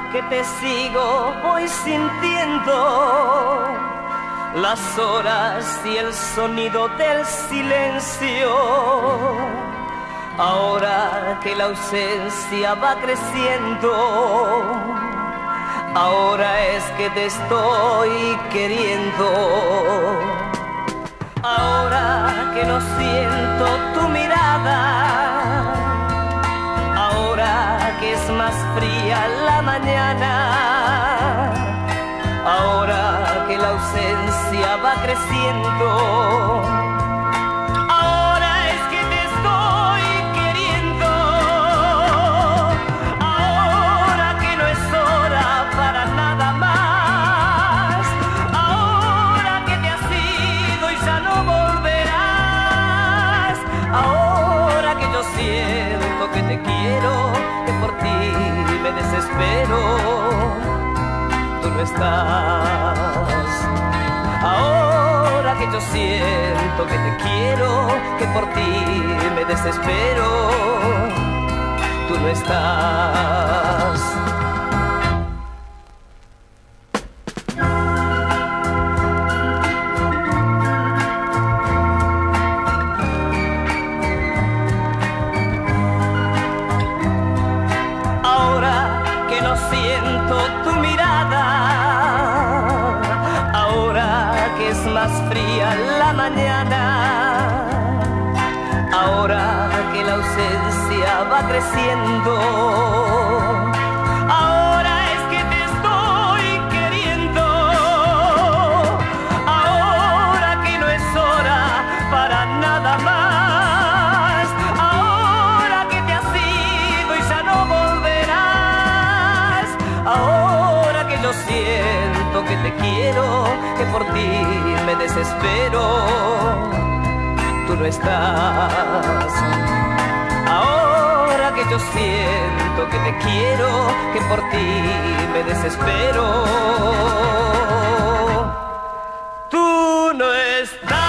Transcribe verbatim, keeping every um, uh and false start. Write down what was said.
que te sigo voy sintiendo las horas y el sonido del silencio. Ahora que la ausencia va creciendo, ahora es que te estoy queriendo. Ahora que no siento tu mirada, ahora que es más fría la mañana, ahora que la ausencia va creciendo, ahora es que te estoy queriendo. Ahora que no es hora para nada más, ahora que te has ido y ya no volverás, ahora que yo siento que te quiero, que por ti me desespero, tú no estás. Ahora que yo siento que te quiero, que por ti me desespero, tú no estás. Siento tu mirada, ahora que es más fría la mañana, ahora que la ausencia va creciendo, ahora es que te estoy queriendo. Ahora que no es hora para nada más, ahora que te has ido y ya no volverás, ahora que yo siento que te quiero, que por ti me desespero, tú no estás. Ahora que yo siento que te quiero, que por ti me desespero, tú no estás.